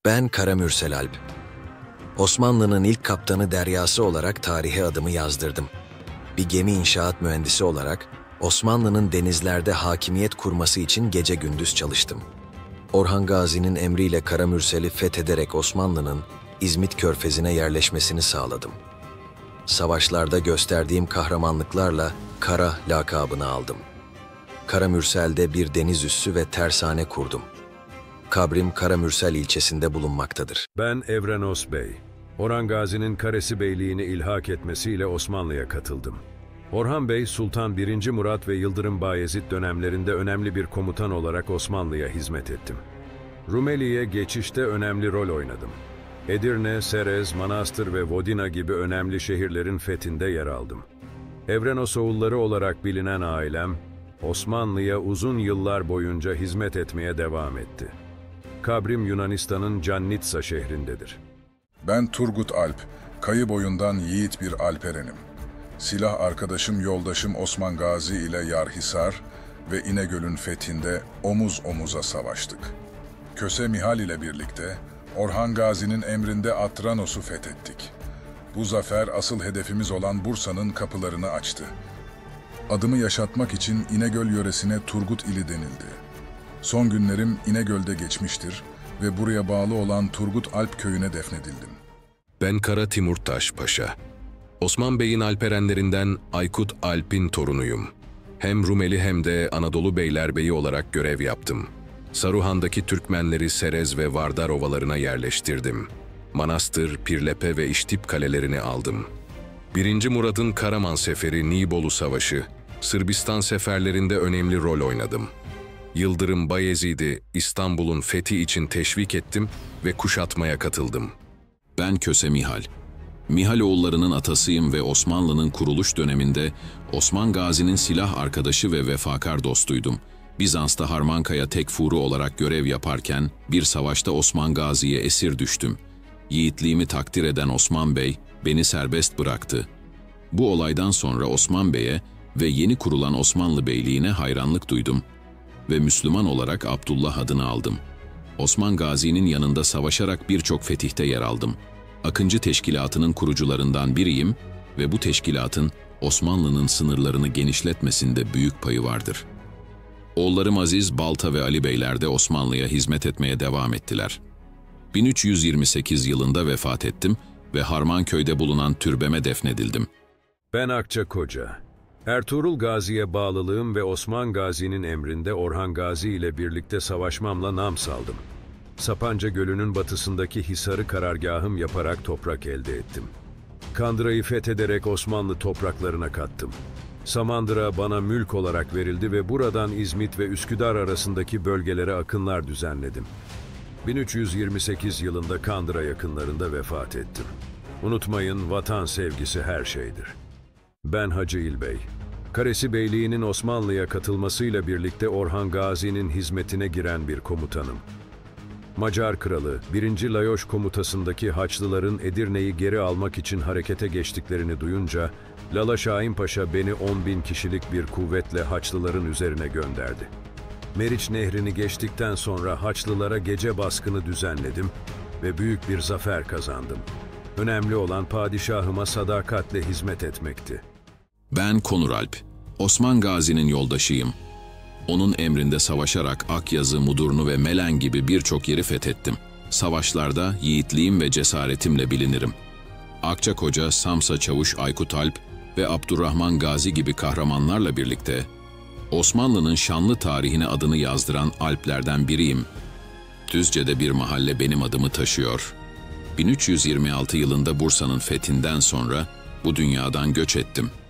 Ben Kara Mürsel Alp. Osmanlı'nın ilk kaptanı deryası olarak tarihe adımı yazdırdım. Bir gemi inşaat mühendisi olarak Osmanlı'nın denizlerde hakimiyet kurması için gece gündüz çalıştım. Orhan Gazi'nin emriyle Kara Mürsel'i fethederek Osmanlı'nın İzmit Körfezi'ne yerleşmesini sağladım. Savaşlarda gösterdiğim kahramanlıklarla Kara lakabını aldım. Kara Mürsel'de bir deniz üssü ve tersane kurdum. Kabrim Kara Mürsel ilçesinde bulunmaktadır. Ben Evrenos Bey. Orhan Gazi'nin Karesi Beyliğini ilhak etmesiyle Osmanlı'ya katıldım. Orhan Bey, Sultan 1. Murat ve Yıldırım Bayezid dönemlerinde önemli bir komutan olarak Osmanlı'ya hizmet ettim. Rumeli'ye geçişte önemli rol oynadım. Edirne, Serez, Manastır ve Vodina gibi önemli şehirlerin fethinde yer aldım. Evrenos oğulları olarak bilinen ailem, Osmanlı'ya uzun yıllar boyunca hizmet etmeye devam etti. Kabrim Yunanistan'ın Cannitsa şehrindedir. Ben Turgut Alp, kayı boyundan yiğit bir alperenim. Silah arkadaşım, yoldaşım Osman Gazi ile Yarhisar ve İnegöl'ün fethinde omuz omuza savaştık. Köse Mihal ile birlikte Orhan Gazi'nin emrinde Atranos'u fethettik. Bu zafer asıl hedefimiz olan Bursa'nın kapılarını açtı. Adımı yaşatmak için İnegöl yöresine Turgut ili denildi. Son günlerim İnegöl'de geçmiştir ve buraya bağlı olan Turgut Alp köyüne defnedildim. Ben Kara Timurtaş Paşa. Osman Bey'in alperenlerinden Aykut Alp'in torunuyum. Hem Rumeli hem de Anadolu Beylerbeyi olarak görev yaptım. Saruhan'daki Türkmenleri Serez ve Vardar ovalarına yerleştirdim. Manastır, Pirlepe ve İştip kalelerini aldım. 1. Murad'ın Karaman Seferi, Nibolu Savaşı, Sırbistan seferlerinde önemli rol oynadım. Yıldırım Bayezid'i İstanbul'un fethi için teşvik ettim ve kuşatmaya katıldım. Ben Köse Mihal. Mihal oğullarının atasıyım ve Osmanlı'nın kuruluş döneminde Osman Gazi'nin silah arkadaşı ve vefakar dostuydum. Bizans'ta Harmankaya Tekfuru olarak görev yaparken bir savaşta Osman Gazi'ye esir düştüm. Yiğitliğimi takdir eden Osman Bey beni serbest bıraktı. Bu olaydan sonra Osman Bey'e ve yeni kurulan Osmanlı Beyliğine hayranlık duydum ve Müslüman olarak Abdullah adını aldım. Osman Gazi'nin yanında savaşarak birçok fetihte yer aldım. Akıncı Teşkilatı'nın kurucularından biriyim ve bu teşkilatın Osmanlı'nın sınırlarını genişletmesinde büyük payı vardır. Oğullarım Aziz, Balta ve Ali Beyler de Osmanlı'ya hizmet etmeye devam ettiler. 1328 yılında vefat ettim ve Harmanköy'de bulunan türbeme defnedildim. Ben Akçakoca. Ertuğrul Gazi'ye bağlılığım ve Osman Gazi'nin emrinde Orhan Gazi ile birlikte savaşmamla nam saldım. Sapanca Gölü'nün batısındaki Hisar'ı karargahım yaparak toprak elde ettim. Kandıra'yı fethederek Osmanlı topraklarına kattım. Samandıra bana mülk olarak verildi ve buradan İzmit ve Üsküdar arasındaki bölgelere akınlar düzenledim. 1328 yılında Kandıra yakınlarında vefat ettim. Unutmayın, vatan sevgisi her şeydir. Ben Hacı İlbey. Karesi Beyliği'nin Osmanlı'ya katılmasıyla birlikte Orhan Gazi'nin hizmetine giren bir komutanım. Macar Kralı 1. Lajos komutasındaki Haçlıların Edirne'yi geri almak için harekete geçtiklerini duyunca Lala Şahin Paşa beni 10.000 kişilik bir kuvvetle Haçlıların üzerine gönderdi. Meriç Nehri'ni geçtikten sonra Haçlılara gece baskını düzenledim ve büyük bir zafer kazandım. Önemli olan padişahıma sadakatle hizmet etmekti. Ben Konur Alp. Osman Gazi'nin yoldaşıyım. Onun emrinde savaşarak Akyazı, Mudurnu ve Melen gibi birçok yeri fethettim. Savaşlarda yiğitliğim ve cesaretimle bilinirim. Akçakoca, Samsa Çavuş Aykut Alp ve Abdurrahman Gazi gibi kahramanlarla birlikte Osmanlı'nın şanlı tarihine adını yazdıran Alplerden biriyim. Düzce'de bir mahalle benim adımı taşıyor. 1326 yılında Bursa'nın fethinden sonra bu dünyadan göç ettim.